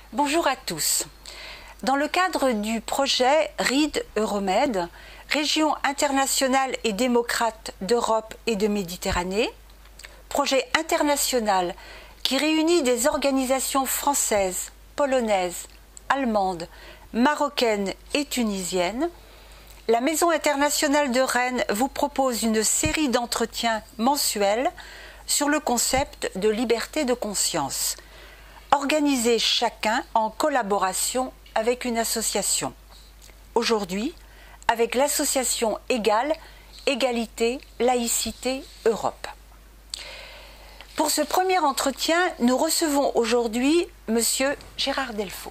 Bonjour à tous. Dans le cadre du projet RID-Euromed, Région internationale et démocrate d'Europe et de Méditerranée, projet international qui réunit des organisations françaises, polonaises, allemandes, marocaines et tunisiennes, la Maison internationale de Rennes vous propose une série d'entretiens mensuels sur le concept de liberté de conscience, organisés chacun en collaboration avec une association. Aujourd'hui, avec l'association EGALE, Égalité, Laïcité, Europe. Pour ce premier entretien, nous recevons aujourd'hui Monsieur Gérard Delfau.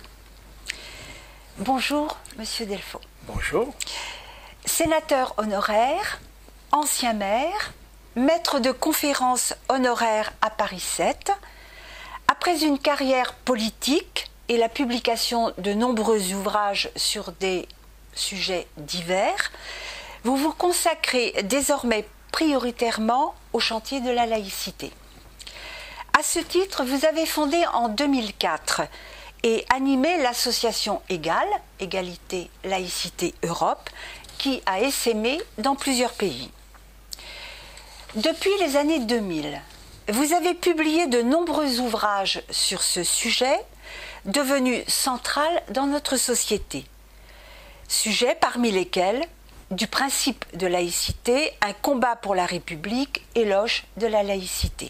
Bonjour, Monsieur Delfau. Bonjour. Sénateur honoraire, ancien maire, maître de conférences honoraire à Paris 7, après une carrière politique et la publication de nombreux ouvrages sur des sujets divers, vous vous consacrez désormais prioritairement au chantier de la laïcité. À ce titre, vous avez fondé en 2004 et animé l'association EGALE, Égalité, Laïcité, Europe, qui a essaimé dans plusieurs pays. Depuis les années 2000, vous avez publié de nombreux ouvrages sur ce sujet, devenu central dans notre société. Sujets parmi lesquels du principe de laïcité, un combat pour la République, éloge de la laïcité.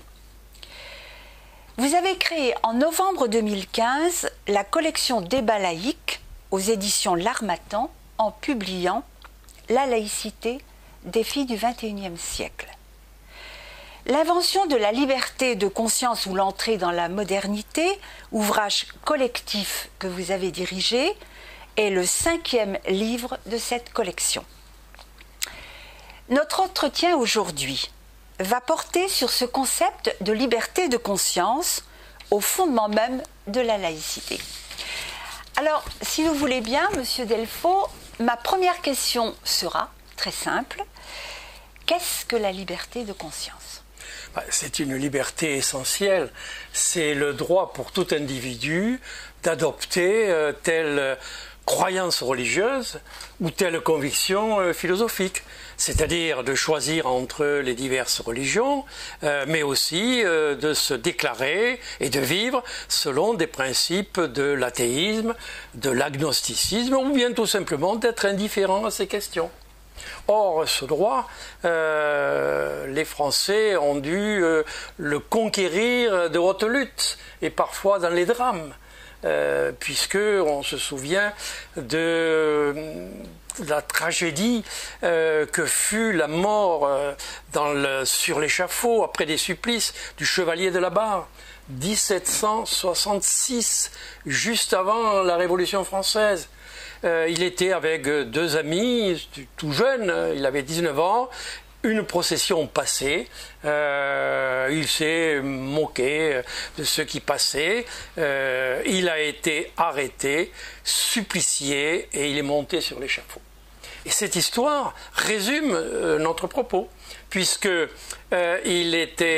Vous avez créé en novembre 2015 la collection Débats laïques aux éditions L'Harmattan en publiant La laïcité, défi du XXIe siècle. L'invention de la liberté de conscience ou l'entrée dans la modernité, ouvrage collectif que vous avez dirigé, est le 5e livre de cette collection. Notre entretien aujourd'hui va porter sur ce concept de liberté de conscience au fondement même de la laïcité. Alors, si vous voulez bien, Monsieur Delfau, ma première question sera très simple. Qu'est-ce que la liberté de conscience ? C'est une liberté essentielle. C'est le droit pour tout individu d'adopter telle croyance religieuse ou telle conviction philosophique. C'est-à-dire de choisir entre les diverses religions, mais aussi de se déclarer et de vivre selon des principes de l'athéisme, de l'agnosticisme, ou bien tout simplement d'être indifférent à ces questions. Or, ce droit, les Français ont dû le conquérir de haute lutte, et parfois dans les drames, puisqu'on se souvient de la tragédie que fut la mort sur l'échafaud, après des supplices, du chevalier de la Barre, 1766, juste avant la Révolution française. Il était avec deux amis, tout jeune, il avait 19 ans, une procession passée, il s'est moqué de ceux qui passaient, il a été arrêté, supplicié et il est monté sur l'échafaud. Et cette histoire résume notre propos, puisque il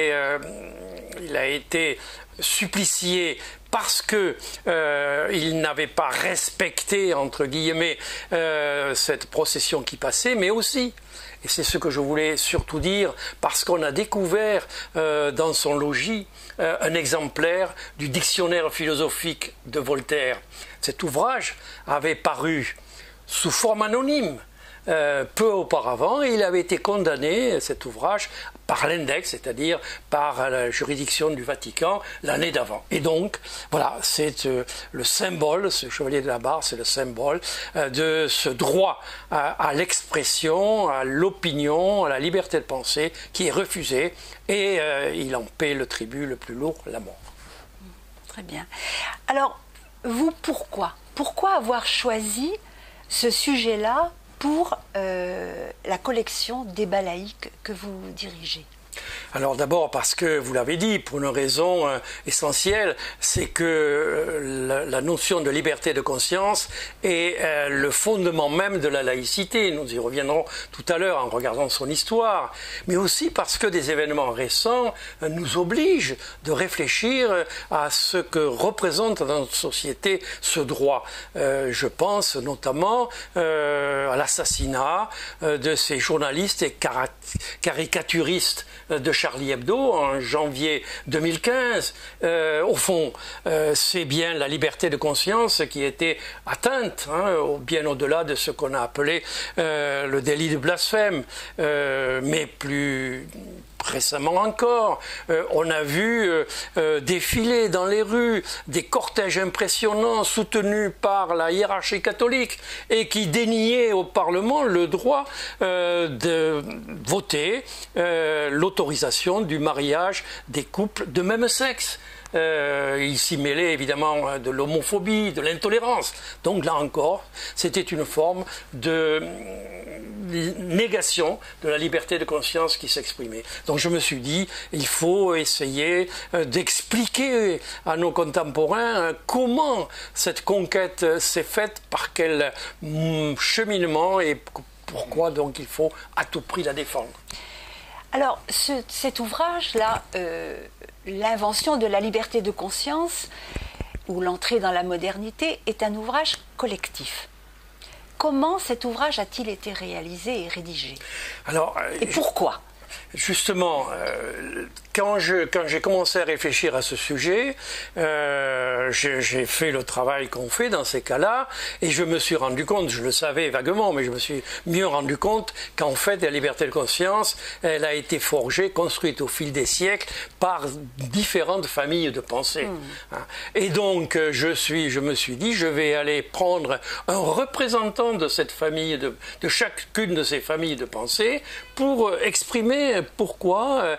a été supplicié parce que il n'avait pas respecté, entre guillemets, cette procession qui passait, mais aussi, et c'est ce que je voulais surtout dire, parce qu'on a découvert dans son logis un exemplaire du dictionnaire philosophique de Voltaire. Cet ouvrage avait paru sous forme anonyme peu auparavant, et il avait été condamné, cet ouvrage, par l'index, c'est-à-dire par la juridiction du Vatican, l'année d'avant. Et donc, voilà, c'est le symbole, ce chevalier de la Barre, c'est le symbole de ce droit à l'expression, à l'opinion, à la liberté de penser, qui est refusé, et il en paie le tribut le plus lourd, la mort. Très bien. Alors, vous, pourquoi avoir choisi ce sujet-là pour la collection Débats laïques que vous dirigez? Alors d'abord parce que, vous l'avez dit, pour une raison essentielle, c'est que la notion de liberté de conscience est le fondement même de la laïcité. Nous y reviendrons tout à l'heure en regardant son histoire. Mais aussi parce que des événements récents nous obligent de réfléchir à ce que représente dans notre société ce droit. Je pense notamment à l'assassinat de ces journalistes et caricaturistes de Charlie Hebdo en janvier 2015. Au fond, c'est bien la liberté de conscience qui était atteinte, bien au-delà de ce qu'on a appelé le délit de blasphème. Mais plus récemment encore, on a vu défiler dans les rues des cortèges impressionnants soutenus par la hiérarchie catholique et qui déniaient au Parlement le droit de voter l'autorisation du mariage des couples de même sexe. Il s'y mêlait évidemment de l'homophobie, de l'intolérance. Donc là encore, c'était une forme de négation de la liberté de conscience qui s'exprimait. Donc je me suis dit, il faut essayer d'expliquer à nos contemporains comment cette conquête s'est faite, par quel cheminement et pourquoi donc il faut à tout prix la défendre. Alors, cet ouvrage-là, l'invention de la liberté de conscience, ou l'entrée dans la modernité, est un ouvrage collectif. Comment cet ouvrage a-t-il été réalisé et rédigé? Et pourquoi? Justement, quand j'ai commencé à réfléchir à ce sujet, j'ai fait le travail qu'on fait dans ces cas-là, et je me suis rendu compte, je le savais vaguement, mais je me suis mieux rendu compte qu'en fait, la liberté de conscience, elle a été forgée, construite au fil des siècles par différentes familles de pensée. Et donc, je me suis dit, je vais aller prendre un représentant de cette famille, de chacune de ces familles de pensée, pour exprimer pourquoi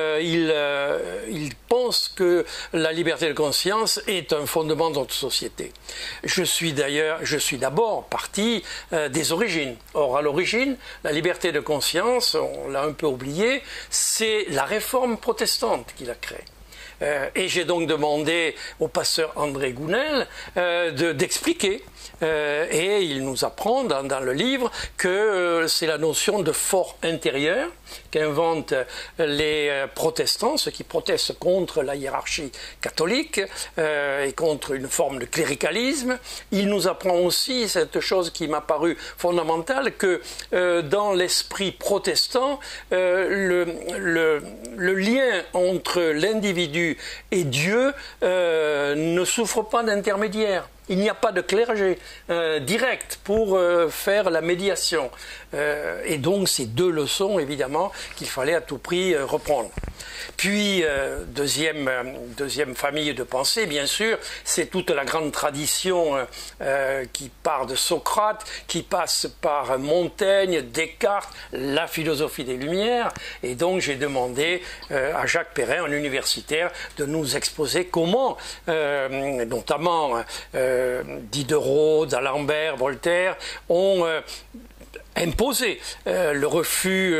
il pense que la liberté de conscience est un fondement de notre société. Je suis d'abord parti des origines. Or, à l'origine, la liberté de conscience, on l'a un peu oublié, c'est la réforme protestante qui l'a créée. Et j'ai donc demandé au pasteur André Gounel d'expliquer. Et il nous apprend dans le livre que c'est la notion de fort intérieur qu'inventent les protestants, ceux qui protestent contre la hiérarchie catholique et contre une forme de cléricalisme. Il nous apprend aussi cette chose qui m'a paru fondamentale, que dans l'esprit protestant, le lien entre l'individu et Dieu ne souffre pas d'intermédiaire. Il n'y a pas de clergé direct pour faire la médiation. Et donc, ces deux leçons, évidemment, qu'il fallait à tout prix reprendre. Puis, deuxième famille de pensée, bien sûr, c'est toute la grande tradition qui part de Socrate, qui passe par Montaigne, Descartes, la philosophie des Lumières. Et donc, j'ai demandé à Jacques Perrin, un universitaire, de nous exposer comment, notamment Diderot, d'Alembert, Voltaire, ont imposé le refus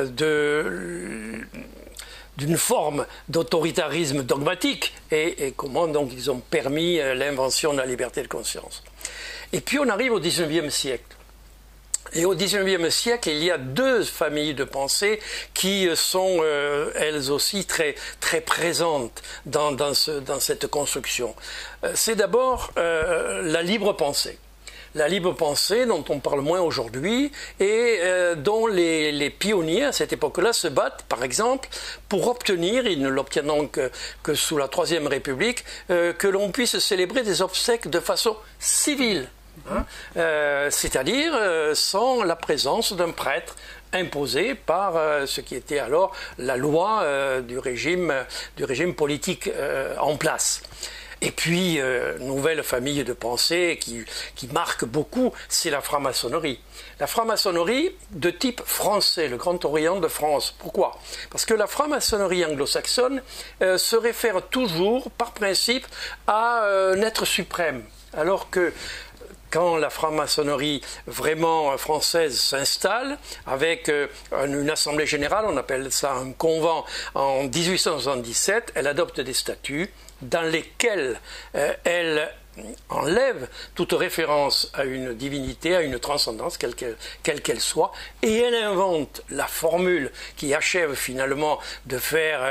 d'une forme d'autoritarisme dogmatique et comment donc ils ont permis l'invention de la liberté de conscience. Et puis on arrive au XIXe siècle. Et au XIXe siècle, il y a deux familles de pensée qui sont elles aussi très, très présentes dans cette construction. C'est d'abord la libre pensée. La libre pensée dont on parle moins aujourd'hui et dont les pionniers à cette époque-là se battent, par exemple, pour obtenir, ils ne l'obtiennent que sous la Troisième République, que l'on puisse célébrer des obsèques de façon civile. C'est-à-dire sans la présence d'un prêtre imposé par ce qui était alors la loi du régime politique en place. Et puis, nouvelle famille de pensée qui marque beaucoup, c'est la franc-maçonnerie. La franc-maçonnerie de type français, le Grand Orient de France. Pourquoi? Parce que la franc-maçonnerie anglo-saxonne se réfère toujours, par principe, à un être suprême. Alors que quand la franc-maçonnerie vraiment française s'installe, avec une assemblée générale, on appelle ça un convent, en 1877, elle adopte des statuts dans lesquels elle enlève toute référence à une divinité, à une transcendance, quelle qu'elle soit, et elle invente la formule qui achève finalement de faire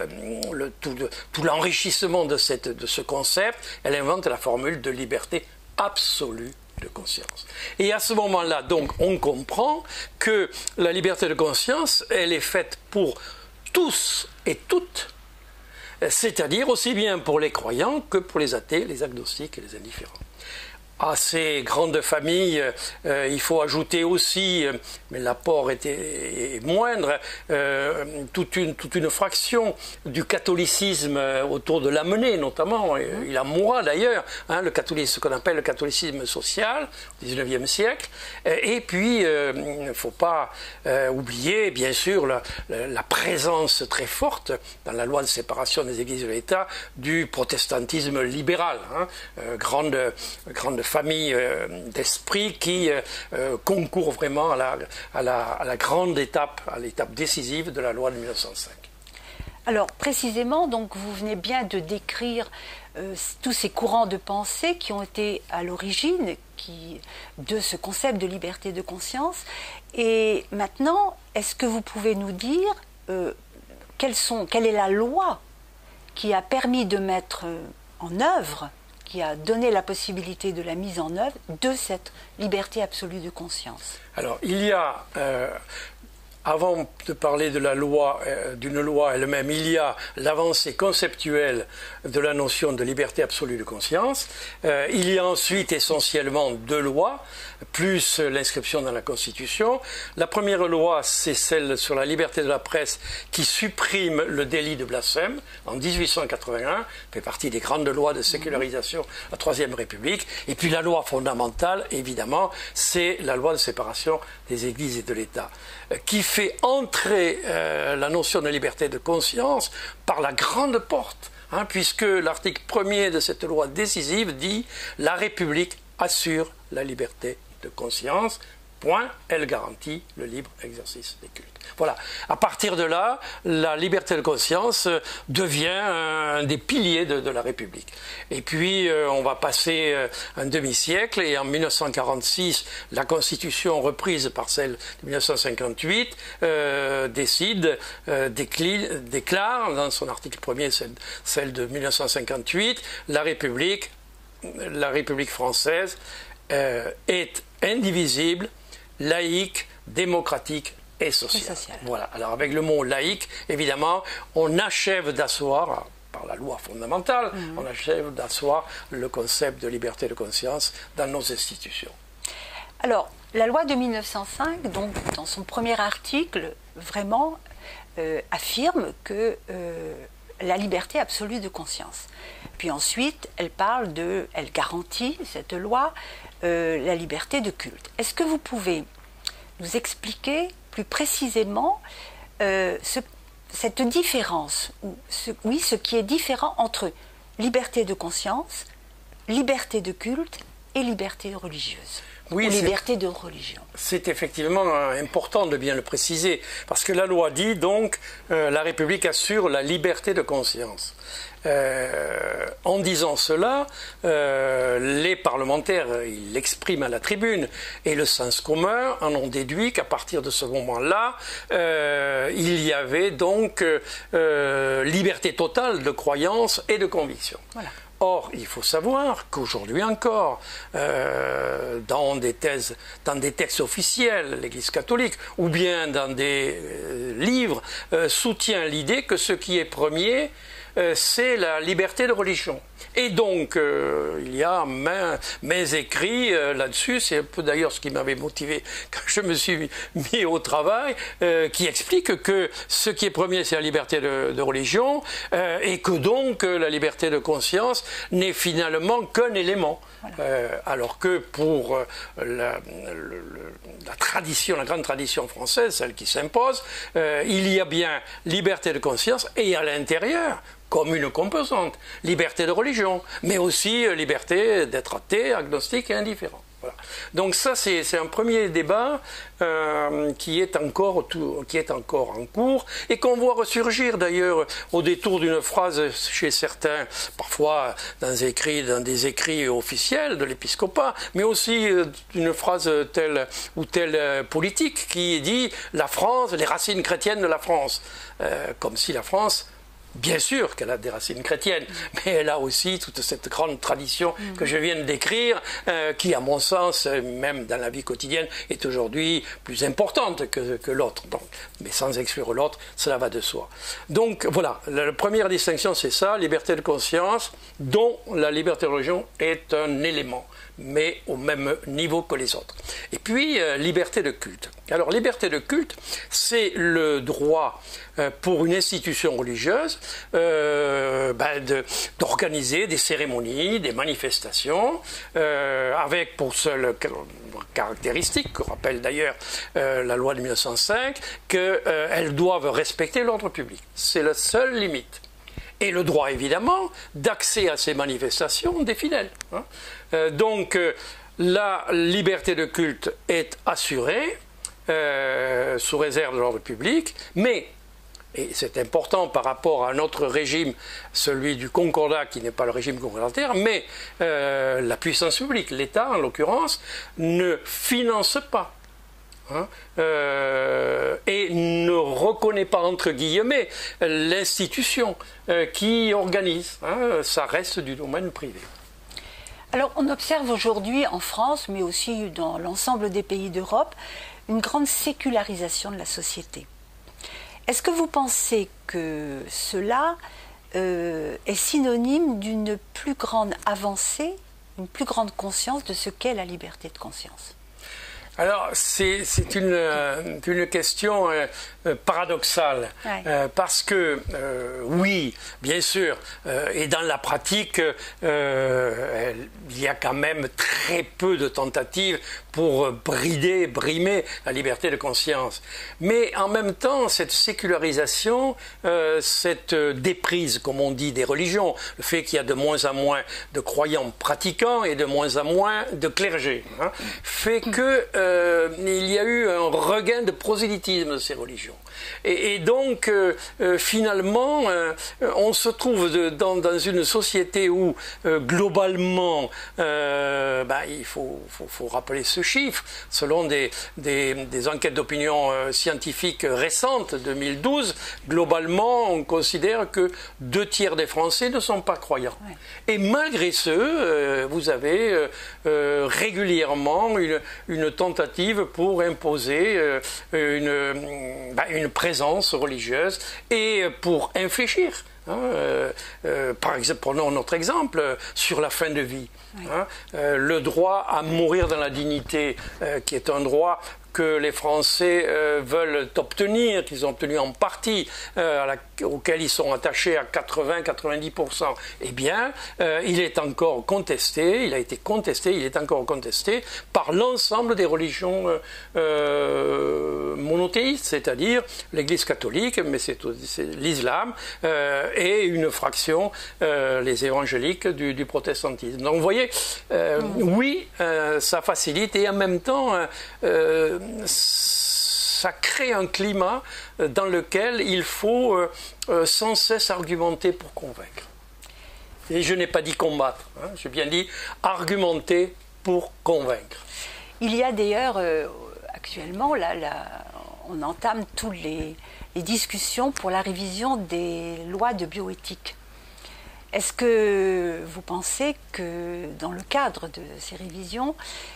tout l'enrichissement de ce concept. Elle invente la formule de liberté absolue de conscience. Et à ce moment-là, donc, on comprend que la liberté de conscience, elle est faite pour tous et toutes, c'est-à-dire aussi bien pour les croyants que pour les athées, les agnostiques et les indifférents. À ces grandes familles, il faut ajouter aussi, mais l'apport est moindre, toute une fraction du catholicisme autour de l'amener, notamment, il en mourra d'ailleurs, ce qu'on appelle le catholicisme social, au XIXe siècle. Et puis, il ne faut pas oublier, bien sûr, la présence très forte dans la loi de séparation des églises et de l'État du protestantisme libéral, grande famille d'esprit qui concourt vraiment à la grande étape, à l'étape décisive de la loi de 1905. Alors précisément, donc vous venez bien de décrire tous ces courants de pensée qui ont été à l'origine de ce concept de liberté de conscience. Et maintenant, est-ce que vous pouvez nous dire quelle est la loi qui a permis de mettre en œuvre, qui a donné la possibilité de la mise en œuvre de cette liberté absolue de conscience? Alors, il y a, avant de parler de la loi, d'une loi elle-même, il y a l'avancée conceptuelle de la notion de liberté absolue de conscience. Il y a ensuite essentiellement deux lois, plus l'inscription dans la Constitution. La première loi, c'est celle sur la liberté de la presse qui supprime le délit de blasphème en 1881, fait partie des grandes lois de sécularisation de la Troisième République. Et puis la loi fondamentale, évidemment, c'est la loi de séparation des églises et de l'État, qui fait entrer la notion de liberté de conscience par la grande porte, puisque l'article 1er de cette loi décisive dit « La République assure la liberté de conscience ». Point, elle garantit le libre exercice des cultes. Voilà. À partir de là, la liberté de conscience devient un des piliers de la République. Et puis, on va passer un demi-siècle et en 1946, la Constitution reprise par celle de 1958 déclare dans son article 1er, celle de 1958, la République française est indivisible, laïque, démocratique et sociale. Voilà. Alors avec le mot laïque, évidemment, on achève d'asseoir, par la loi fondamentale, on achève d'asseoir le concept de liberté de conscience dans nos institutions. Alors, la loi de 1905, donc, dans son premier article, vraiment affirme que la liberté absolue de conscience. Puis ensuite, elle garantit, cette loi, la liberté de culte. Est-ce que vous pouvez nous expliquer plus précisément cette différence, ce qui est différent entre liberté de conscience, liberté de culte et liberté religieuse? Oui, ou liberté de religion. C'est effectivement important de bien le préciser, parce que la loi dit donc la République assure la liberté de conscience. En disant cela, les parlementaires, ils l'expriment à la tribune, et le sens commun en ont déduit qu'à partir de ce moment-là, il y avait donc liberté totale de croyance et de conviction. Voilà. Or, il faut savoir qu'aujourd'hui encore, dans des textes officiels, l'Église catholique, ou bien dans des livres, soutient l'idée que ce qui est premier, c'est la liberté de religion. Et donc, il y a mes écrits là-dessus, c'est un peu d'ailleurs ce qui m'avait motivé quand je me suis mis au travail, qui explique que ce qui est premier, c'est la liberté de religion, et que donc la liberté de conscience n'est finalement qu'un élément. Voilà. Alors que pour la grande tradition française, celle qui s'impose, il y a bien liberté de conscience, et à l'intérieur, comme une composante. Liberté de religion, mais aussi liberté d'être athée, agnostique et indifférent. Voilà. Donc ça, c'est un premier débat qui est encore en cours et qu'on voit ressurgir d'ailleurs au détour d'une phrase chez certains, parfois dans des écrits officiels de l'épiscopat, mais aussi d'une phrase telle ou telle politique qui dit la France, les racines chrétiennes de la France, comme si la France... Bien sûr qu'elle a des racines chrétiennes, mais elle a aussi toute cette grande tradition que je viens de décrire, qui, à mon sens, même dans la vie quotidienne, est aujourd'hui plus importante que l'autre. Mais sans exclure l'autre, cela va de soi. Donc voilà, la première distinction, c'est ça, liberté de conscience, dont la liberté de religion est un élément, mais au même niveau que les autres. Et puis, liberté de culte. Alors, liberté de culte, c'est le droit pour une institution religieuse d'organiser des cérémonies, des manifestations, avec pour seule caractéristique, que rappelle d'ailleurs la loi de 1905, qu'elles doivent respecter l'ordre public. C'est la seule limite. Et le droit, évidemment, d'accès à ces manifestations des fidèles. Donc, la liberté de culte est assurée, sous réserve de l'ordre public, mais, et c'est important par rapport à notre régime, celui du concordat, qui n'est pas le régime concordataire, mais la puissance publique, l'État en l'occurrence, ne finance pas. Et ne reconnaît pas, entre guillemets, l'institution qui organise. Ça reste du domaine privé. Alors, on observe aujourd'hui en France, mais aussi dans l'ensemble des pays d'Europe, une grande sécularisation de la société. Est-ce que vous pensez que cela est synonyme d'une plus grande avancée, une plus grande conscience de ce qu'est la liberté de conscience ? Alors, c'est une question paradoxale, parce que, oui, bien sûr, et dans la pratique, il y a quand même très peu de tentatives pour brimer la liberté de conscience. Mais en même temps, cette sécularisation, cette déprise, comme on dit, des religions, le fait qu'il y a de moins en moins de croyants pratiquants et de moins en moins de clergés, fait que il y a eu un regain de prosélytisme de ces religions. Et donc, finalement, on se trouve dans une société où, globalement, il faut rappeler ce chiffre, selon des enquêtes d'opinion scientifiques récentes, 2012, globalement, on considère que 2/3 des Français ne sont pas croyants. Ouais. Et malgré ce, vous avez régulièrement une tentative pour imposer une présence religieuse et pour infléchir. Par exemple, prenons notre exemple sur la fin de vie. Oui. Le droit à mourir dans la dignité, qui est un droit que les Français veulent obtenir, qu'ils ont obtenu en partie, auquel ils sont attachés à 80-90%, eh bien, il est encore contesté, il a été contesté, il est encore contesté par l'ensemble des religions monothéistes, c'est-à-dire l'Église catholique, mais c'est l'islam, et une fraction, les évangéliques du protestantisme. Donc vous voyez, oui, ça facilite, et en même temps, ça crée un climat dans lequel il faut sans cesse argumenter pour convaincre. Et je n'ai pas dit combattre, j'ai bien dit argumenter pour convaincre. Il y a d'ailleurs, actuellement, on entame toutes les discussions pour la révision des lois de bioéthique. Est-ce que vous pensez que dans le cadre de ces révisions,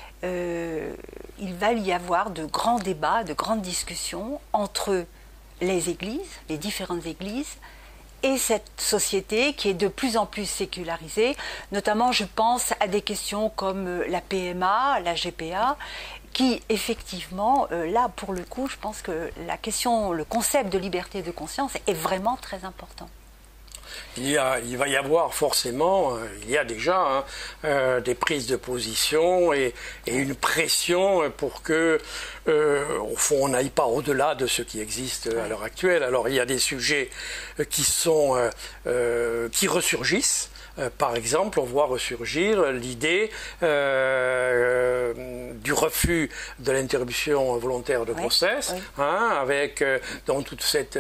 il va y avoir de grands débats, de grandes discussions entre les églises, les différentes églises, et cette société qui est de plus en plus sécularisée. Notamment, je pense à des questions comme la PMA, la GPA, qui effectivement, là pour le coup, je pense que le concept de liberté de conscience est vraiment très important. il va y avoir forcément, il y a déjà des prises de position et une pression pour que, au fond, on n'aille pas au-delà de ce qui existe à l'heure actuelle. Alors il y a des sujets qui ressurgissent. Par exemple, on voit ressurgir l'idée du refus de l'interruption volontaire de grossesse, avec donc toute cette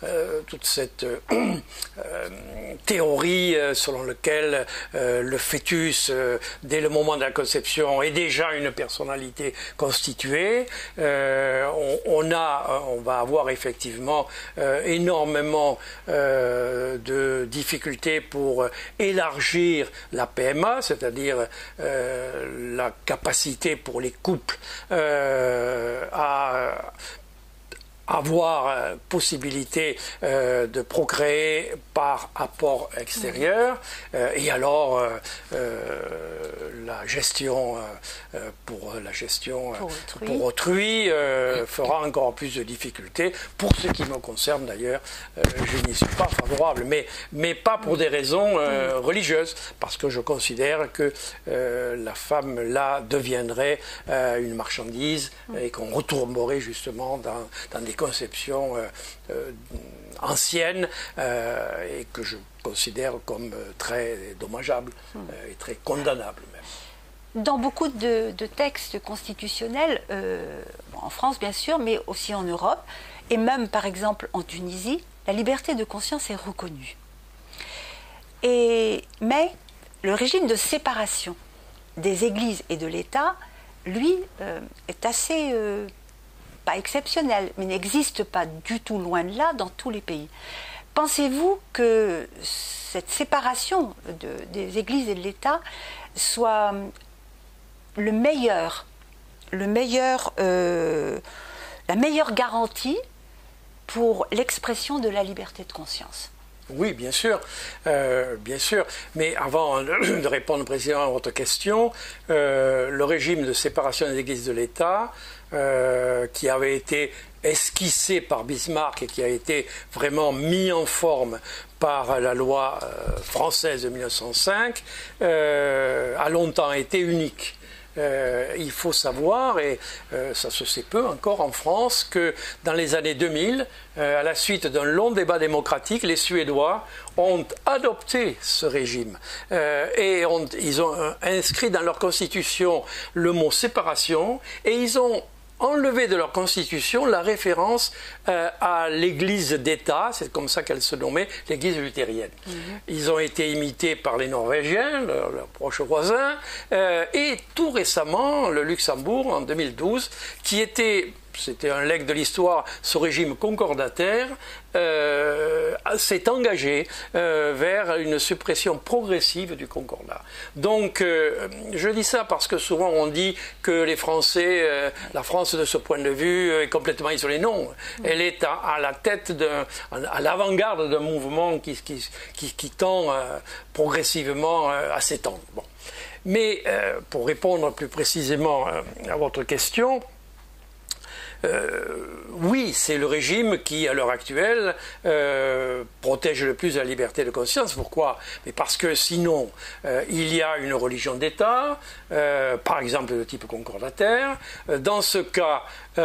théorie selon laquelle le fœtus, dès le moment de la conception, est déjà une personnalité constituée. On va avoir effectivement énormément de difficultés pour élargir la PMA, c'est-à-dire la capacité pour les couples à avoir possibilité de procréer par apport extérieur, et alors la gestion pour autrui fera encore plus de difficultés. Pour ce qui me concerne d'ailleurs, je n'y suis pas favorable, mais pas pour des raisons religieuses, parce que je considère que la femme là deviendrait une marchandise et qu'on retomberait justement dans des conceptions anciennes et que je considère comme très dommageables et très condamnables même. Dans beaucoup de textes constitutionnels, en France bien sûr, mais aussi en Europe, et même par exemple en Tunisie, la liberté de conscience est reconnue. Mais le régime de séparation des églises et de l'État, lui, est assez... pas exceptionnel, mais n'existe pas du tout, loin de là, dans tous les pays. Pensez-vous que cette séparation des églises et de l'État soit la meilleure garantie pour l'expression de la liberté de conscience? Oui, bien sûr. Mais avant de répondre précisément à votre question, le régime de séparation des églises de l'État, qui avait été esquissé par Bismarck et qui a été vraiment mis en forme par la loi française de 1905, a longtemps été unique. Il faut savoir, et ça se sait peu encore en France, que dans les années 2000, à la suite d'un long débat démocratique, les Suédois ont adopté ce régime et ils ont inscrit dans leur constitution le mot séparation, et ils ont enlevé de leur constitution la référence à l'église d'État, c'est comme ça qu'elle se nommait, l'église luthérienne. Ils ont été imités par les Norvégiens, leurs proches voisins, et tout récemment, le Luxembourg, en 2012, qui était... C'était un legs de l'histoire, ce régime concordataire s'est engagé vers une suppression progressive du concordat. Donc, je dis ça parce que souvent on dit que les Français, la France de ce point de vue est complètement isolée. Non, elle est à la tête, à l'avant-garde d'un mouvement qui tend progressivement à s'étendre. Bon. Mais pour répondre plus précisément à votre question, oui, c'est le régime qui, à l'heure actuelle, protège le plus la liberté de conscience. Pourquoi? Mais parce que sinon, il y a une religion d'État, par exemple de type concordataire. Dans ce cas,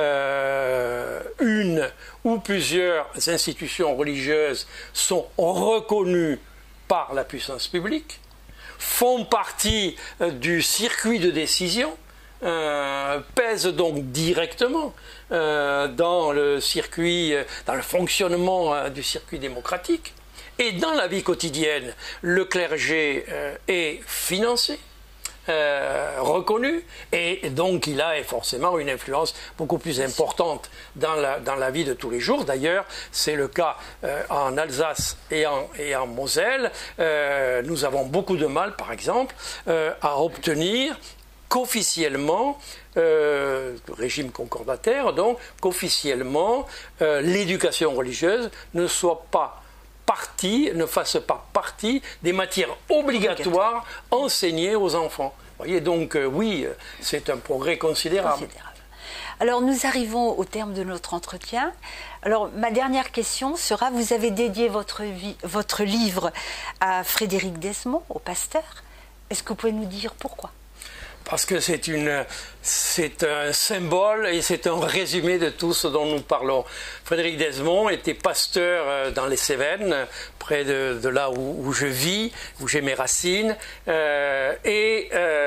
une ou plusieurs institutions religieuses sont reconnues par la puissance publique, font partie du circuit de décision, pèsent donc directement dans le circuit, dans le fonctionnement du circuit démocratique. Et dans la vie quotidienne, le clergé est financé, reconnu, et donc il a forcément une influence beaucoup plus importante dans la vie de tous les jours. D'ailleurs, c'est le cas en Alsace et en Moselle. Nous avons beaucoup de mal, par exemple, à obtenir qu'officiellement, régime concordataire, donc qu'officiellement l'éducation religieuse ne soit pas ne fasse pas partie des matières obligatoires enseignées aux enfants. Vous voyez, donc oui, c'est un progrès considérable. Alors nous arrivons au terme de notre entretien. Alors ma dernière question sera, vous avez dédié votre livre à Frédéric Desmond, au pasteur. Est-ce que vous pouvez nous dire pourquoi? Parce que c'est un symbole et c'est un résumé de tout ce dont nous parlons. Frédéric Desmond était pasteur dans les Cévennes, près de là où je vis, où j'ai mes racines, et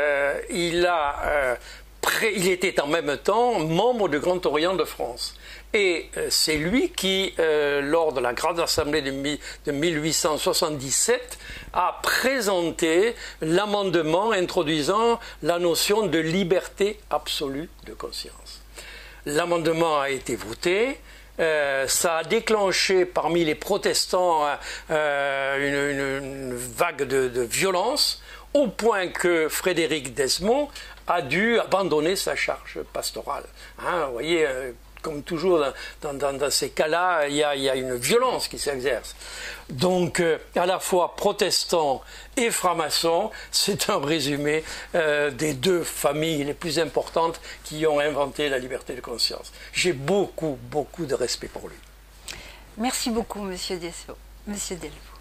il était en même temps membre du Grand Orient de France. Et c'est lui qui, lors de la Grande Assemblée de 1877, a présenté l'amendement introduisant la notion de liberté absolue de conscience. L'amendement a été voté. Ça a déclenché parmi les protestants une vague de violence, au point que Frédéric Desmond a dû abandonner sa charge pastorale. Vous voyez, comme toujours dans ces cas-là, il y a une violence qui s'exerce. Donc, à la fois protestants et francs-maçons, c'est un résumé des deux familles les plus importantes qui ont inventé la liberté de conscience. J'ai beaucoup de respect pour lui. Merci beaucoup, Monsieur Delvaux.